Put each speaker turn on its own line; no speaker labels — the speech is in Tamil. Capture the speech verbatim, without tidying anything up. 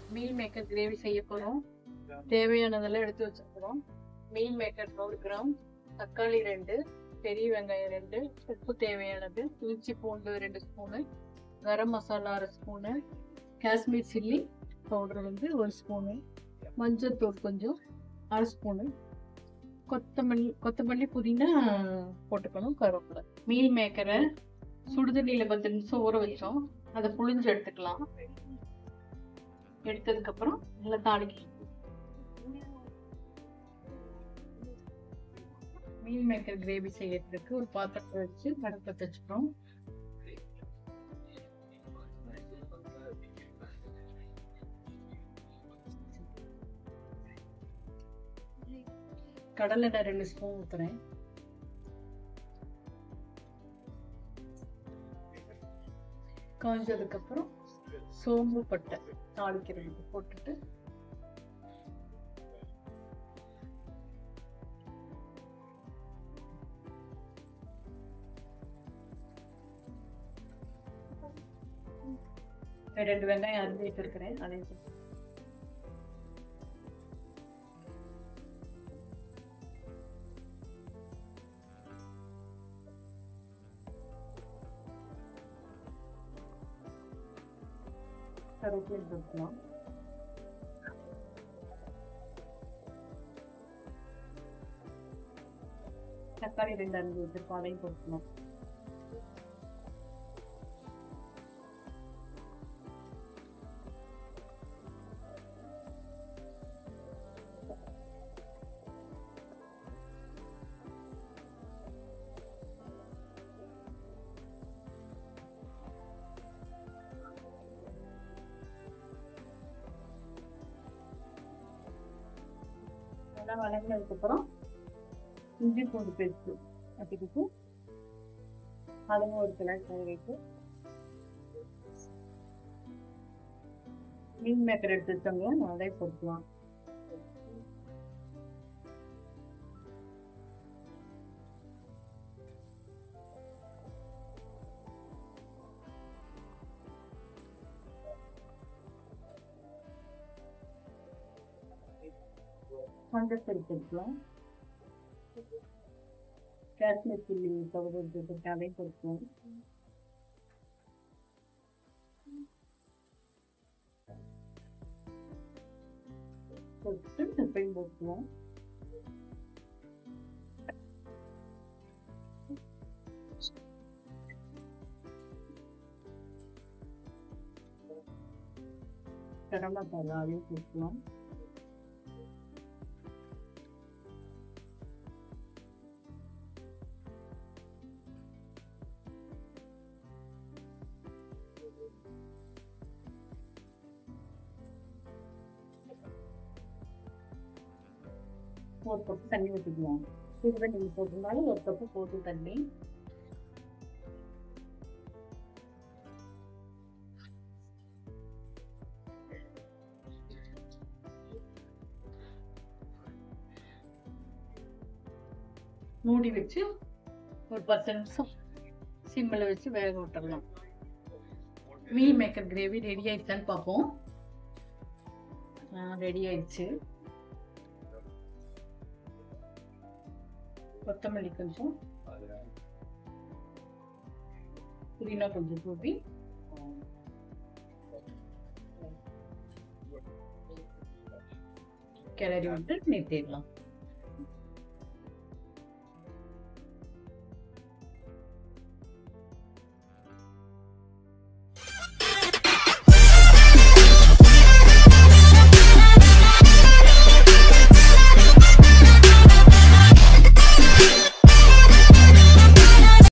மீல் மேக்கர் கிரேவி செய்ய போகிறோம். தேவையானதெல்லாம் எடுத்து வச்சுருக்கிறோம். மீல் மேக்கர் நூறு கிராம், தக்காளி ரெண்டு, பெரிய வெங்காயம் ரெண்டு, உப்பு தேவையானது, இஞ்சி பூண்டு ரெண்டு ஸ்பூனு, கரம் மசாலா அரை ஸ்பூனு, காஷ்மீர் சில்லி பவுடர் வந்து ஒரு ஸ்பூனு, மஞ்சள் தூள் கொஞ்சம் அரை ஸ்பூனு, கொத்தமல்லி கொத்தமல்லி புதினா போட்டுக்கணும், கருவேப்பிலை. மீல் மேக்கரை சுடுதண்ணியில் பத்து நிமிஷம் ஊற வச்சோம். அதை புழிஞ்சு எடுத்துக்கலாம். எடுத்ததுக்கப்புறம் நல்லா தாளிக்கலாம். மீல் மேக்கர் கிரேவி செய்யறதுக்கு ஒரு பாத்திரத்தை வச்சு அடுப்பை வச்சுக்கிறோம். கடலை எண்ணெய் ரெண்டு ஸ்பூன் ஊத்துறேன். காஞ்சதுக்கு அப்புறம் சோம்பு பட்டை தாளிக்கிறதுக்கு போட்டுட்டு ரெண்டு வெங்காயம் அரிஞ்சு வச்சிருக்கிறேன். அதையும் கருவேப்பிலை போட்டுக்கலாம். தக்காளி ரெண்டு அரிஞ்சு வச்சிருக்கோம், அதையும் போட்டுக்கலாம். நல்லா வதங்கினதுக்கப்புறம் இஞ்சி பூண்டு பேஸ்ட்டு அதுக்கு அதுவும் ஒரு கிலோ தேவைக்கு மீன் மேக்கர் எடுத்து வச்சவங்க அதை போட்டுக்கலாம். மஞ்சள் தூள் போட்டுக்கலாம். காஷ்மீர் சில்லி பவுடர் போட்டு அதையும் போட்டுக்கலாம். போட்டு உப்பையும் போட்டுக்கலாம். கரம் மசாலா அதையும் போட்டுக்கலாம். ஒரு கப்பு தண்ணி ஊற்றிக்கலாம். சுடு தண்ணி போட்டிருந்தாலும் ஒரு கப்பு போட்டு தண்ணி மூடி வச்சு ஒரு பத்து நிமிஷம் சிம்மில் வச்சு வேக விட்டுடலாம். மீல் மேக்கர் கிரேவி ரெடி ஆயிடுச்சான்னு பார்ப்போம். ரெடி ஆயிடுச்சு. கொத்தமல்லி கொஞ்சம், புதினா கொஞ்சம் தூவி கிளறி விட்டு நிறுத்திடலாம்.